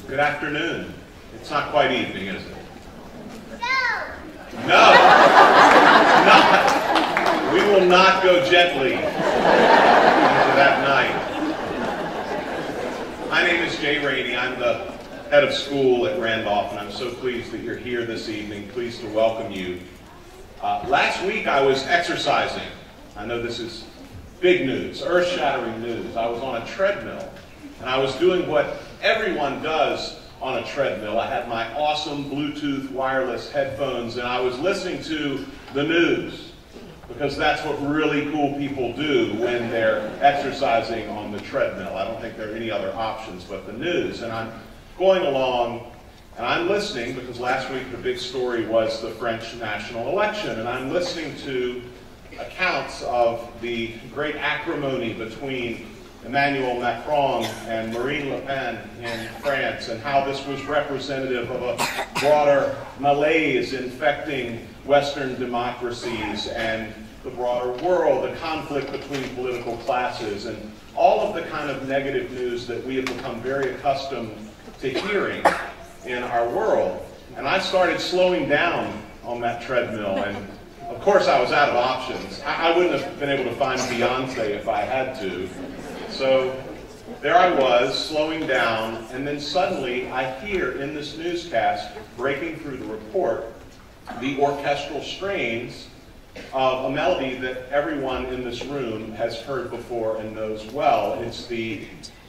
Good afternoon. It's not quite evening, is it? No! No! Not. We will not go gently into that night. My name is Jay Rainey. I'm the head of school at Randolph, and I'm so pleased that you're here this evening. Pleased to welcome you. Last week I was exercising. I know this is big news, earth-shattering news. I was on a treadmill, and I was doing what everyone does on a treadmill. I had my awesome Bluetooth wireless headphones, and I was listening to the news, because that's what really cool people do when they're exercising on the treadmill. I don't think there are any other options but the news. And I'm going along, and I'm listening, because last week the big story was the French national election, and I'm listening to accounts of the great acrimony between Emmanuel Macron and Marine Le Pen in France, and how this was representative of a broader malaise infecting Western democracies and the broader world, the conflict between political classes, and all of the kind of negative news that we have become very accustomed to hearing in our world. And I started slowing down on that treadmill, and of course I was out of options. I wouldn't have been able to find Beyonce if I had to. So there I was, slowing down, and then suddenly I hear in this newscast, breaking through the report, the orchestral strains of a melody that everyone in this room has heard before and knows well. It's the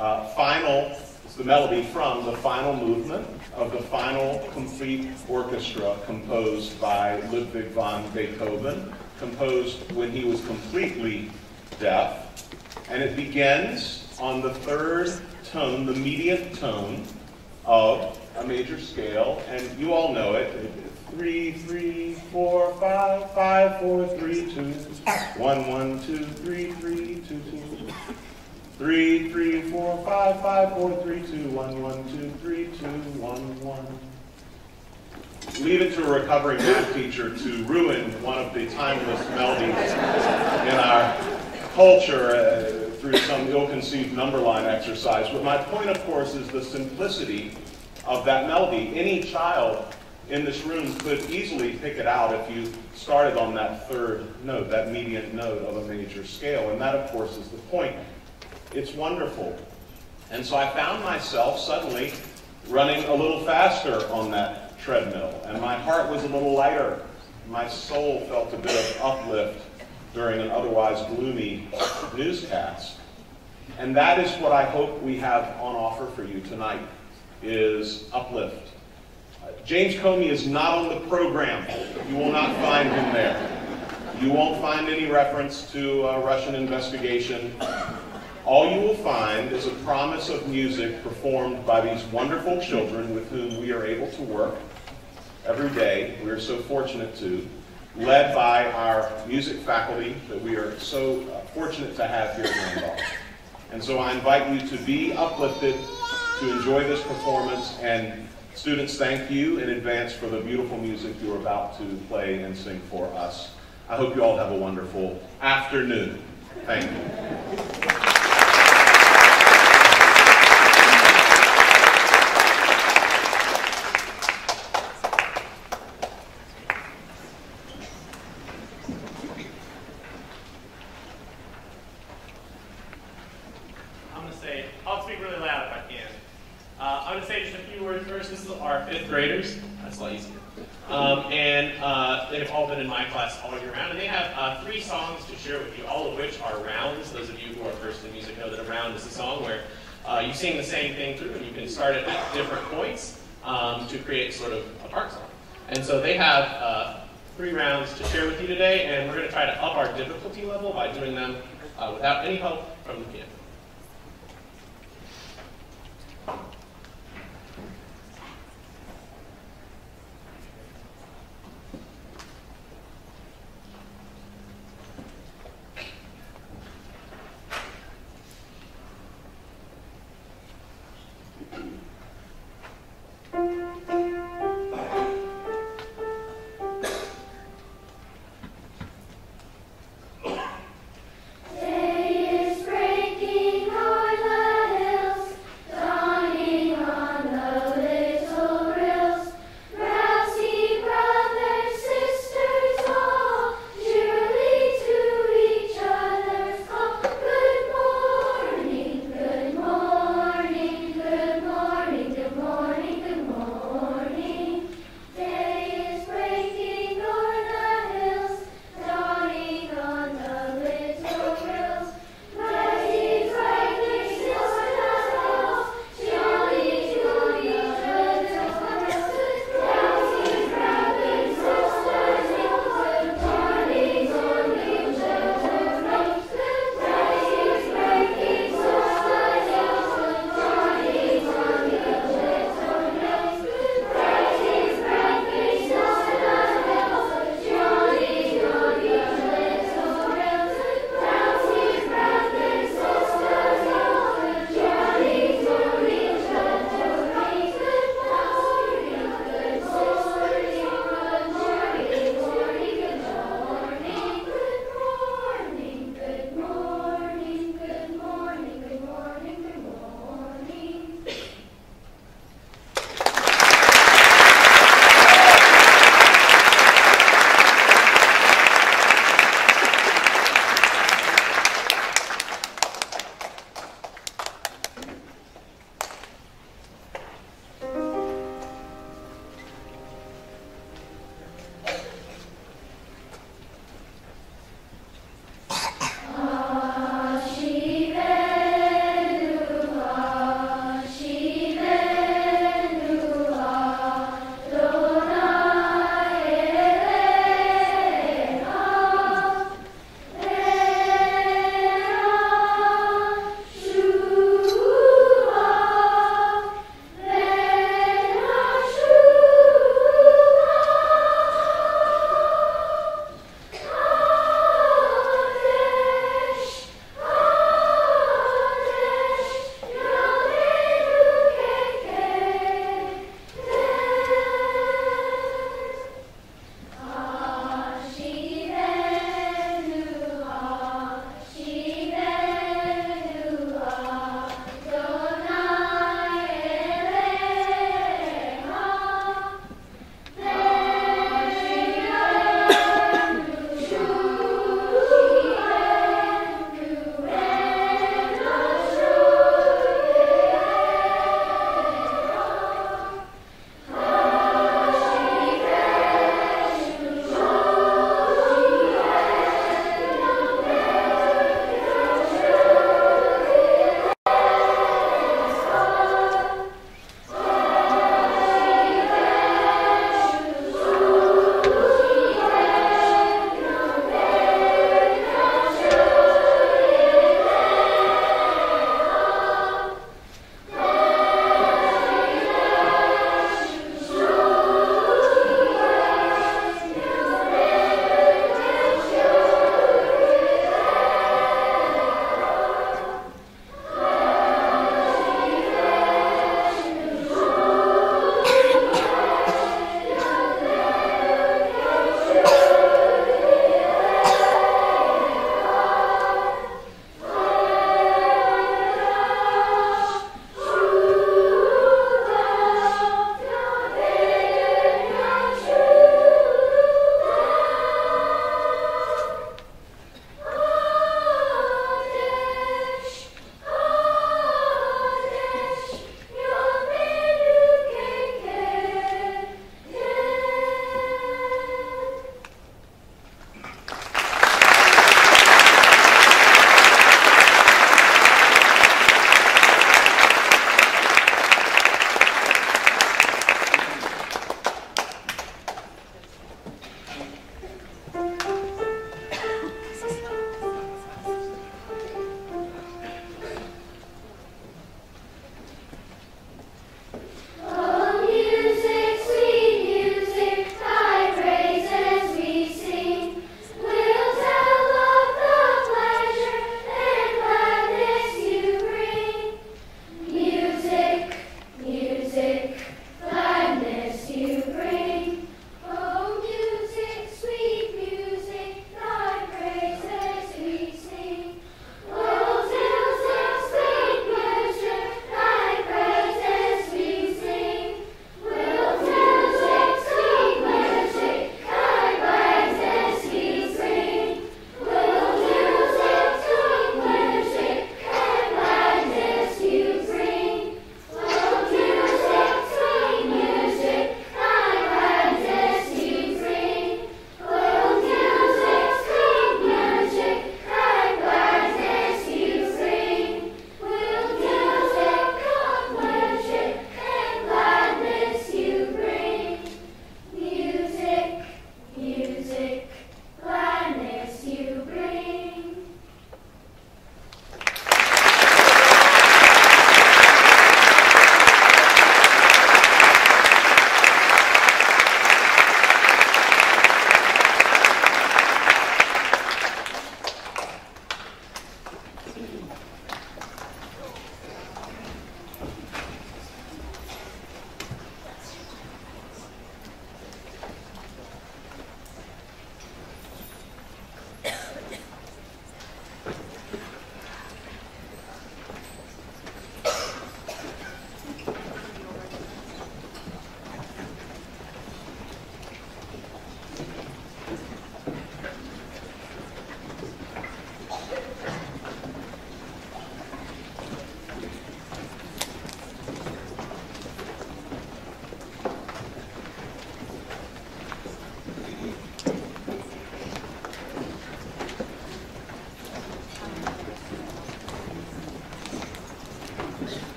the melody from the final movement of the final complete orchestra composed by Ludwig van Beethoven, composed when he was completely deaf. And it begins on the third tone, the median tone of a major scale, and you all know it. 3, 3, 4, 5, 5, 4, 3, 2, 1, 1, 2, 3, 3, 2, 2, 3, 3, 4, 5, 5, 4, 3, 2, 1, 1, 2, 3, 2, 1, 1. Leave it to a recovering math teacher to ruin one of the timeless melodies in our culture through some ill-conceived number line exercise. But my point, of course, is the simplicity of that melody. Any child in this room could easily pick it out if you started on that third note, that median note of a major scale. And that, of course, is the point. It's wonderful. And so I found myself suddenly running a little faster on that treadmill, and my heart was a little lighter. My soul felt a bit of uplift during an otherwise gloomy newscast. And that is what I hope we have on offer for you tonight, is uplift. James Comey is not on the program. You will not find him there. You won't find any reference to a Russian investigation. All you will find is a promise of music performed by these wonderful children with whom we are able to work every day. We are so fortunate to, led by our music faculty that we are so fortunate to have here at Randolph. And so I invite you to be uplifted, to enjoy this performance, and students, thank you in advance for the beautiful music you're about to play and sing for us. I hope you all have a wonderful afternoon. Thank you. I'll speak really loud if I can. I'm going to say just a few words first. This is our 5th graders. That's a lot easier. They've all been in my class all year round, and they have 3 songs to share with you, all of which are rounds. Those of you who are versed in music know that a round is a song where you sing the same thing through, and you can start it at different points to create sort of a part song. And so they have 3 rounds to share with you today, and we're going to try to up our difficulty level by doing them without any help from the piano. Day is breaking o'er the hills, dawning on the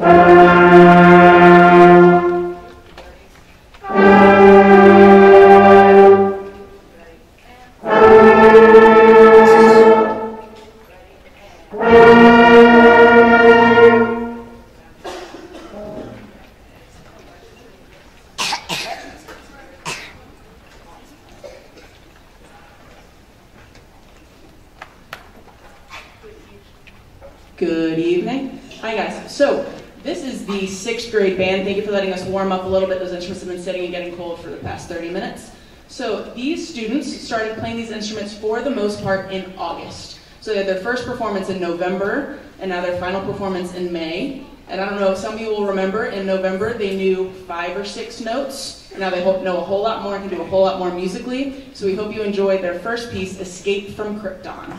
Good evening. Hi guys. So this is the 6th grade band. Thank you for letting us warm up a little bit. Those instruments have been sitting and getting cold for the past 30 minutes. So these students started playing these instruments for the most part in August. So they had their first performance in November and now their final performance in May. And I don't know if some of you will remember, in November they knew 5 or 6 notes. And now they know a whole lot more and can do a whole lot more musically. So we hope you enjoyed their first piece, Escape from Krypton.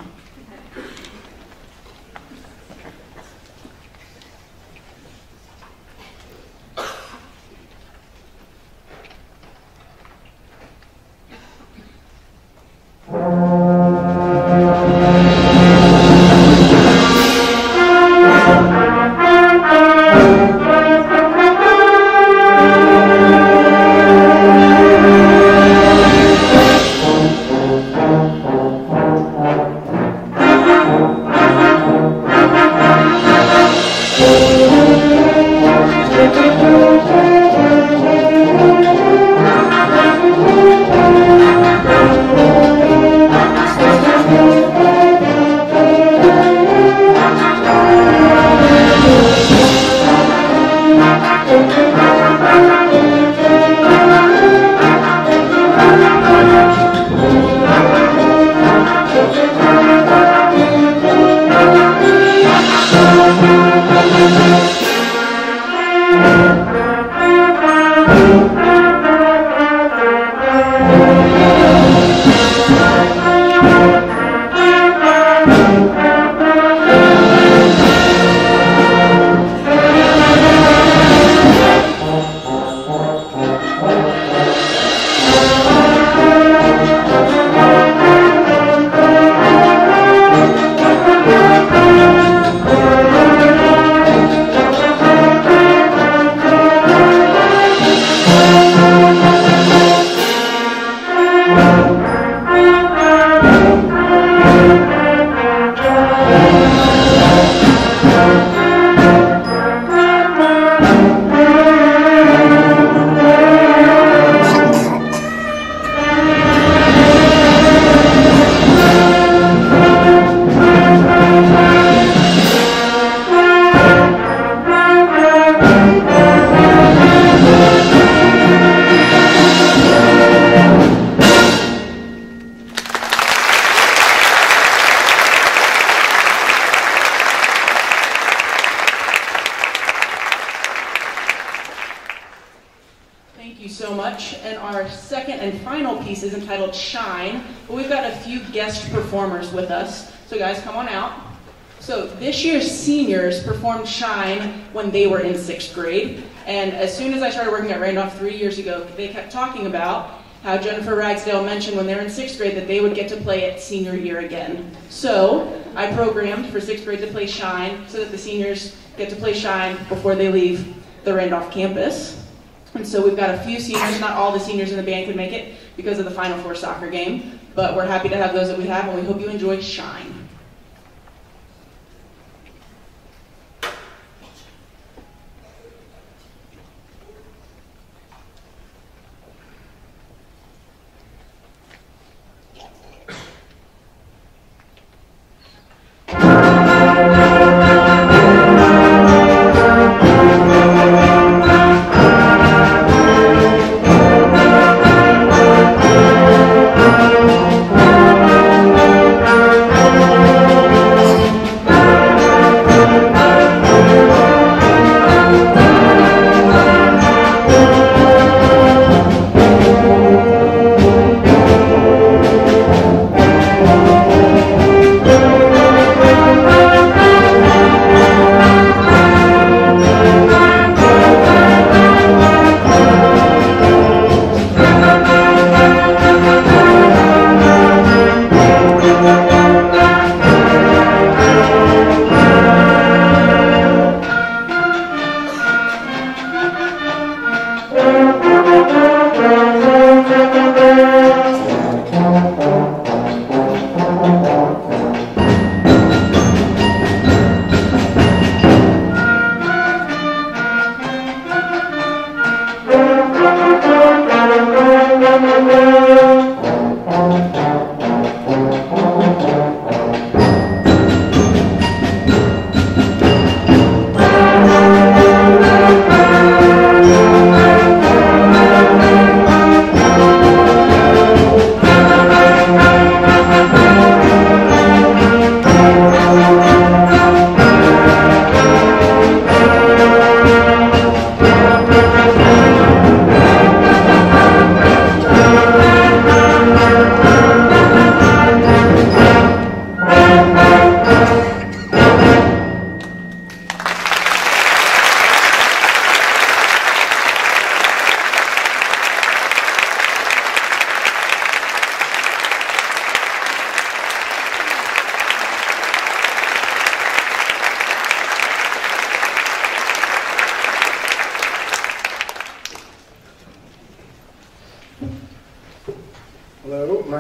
Is entitled Shine, but we've got a few guest performers with us. So guys, come on out. So this year's seniors performed Shine when they were in 6th grade, and as soon as I started working at Randolph 3 years ago, they kept talking about how Jennifer Ragsdale mentioned when they were in 6th grade that they would get to play it senior year again. So I programmed for 6th grade to play Shine so that the seniors get to play Shine before they leave the Randolph campus. And so we've got a few seniors. Not all the seniors in the band could make it because of the Final Four soccer game, but we're happy to have those that we have, and we hope you enjoy Shine.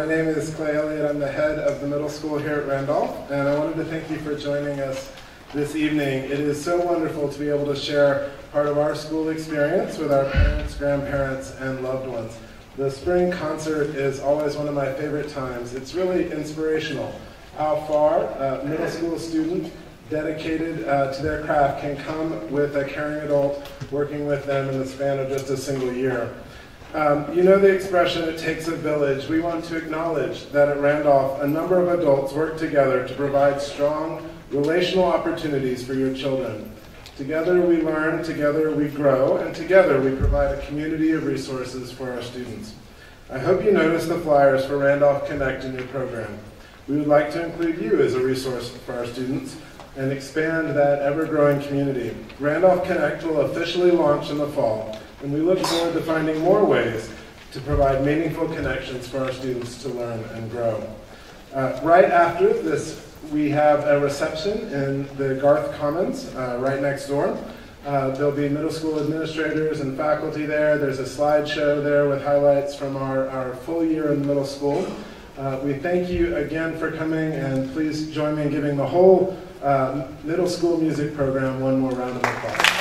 my name is Clay Elliott. I'm the head of the middle school here at Randolph, and I wanted to thank you for joining us this evening. It is so wonderful to be able to share part of our school experience with our parents, grandparents, and loved ones. The spring concert is always one of my favorite times. It's really inspirational how far a middle school student dedicated to their craft can come with a caring adult working with them in the span of just a single year. You know the expression, it takes a village. We want to acknowledge that at Randolph, a number of adults work together to provide strong relational opportunities for your children. Together we learn, together we grow, and together we provide a community of resources for our students. I hope you notice the flyers for Randolph Connect in your program. We would like to include you as a resource for our students and expand that ever-growing community. Randolph Connect will officially launch in the fall, and we look forward to finding more ways to provide meaningful connections for our students to learn and grow. Right after this, we have a reception in the Garth Commons right next door. There'll be middle school administrators and faculty there. There's a slideshow there with highlights from our full year in middle school. We thank you again for coming, and please join me in giving the whole middle school music program one more round of applause.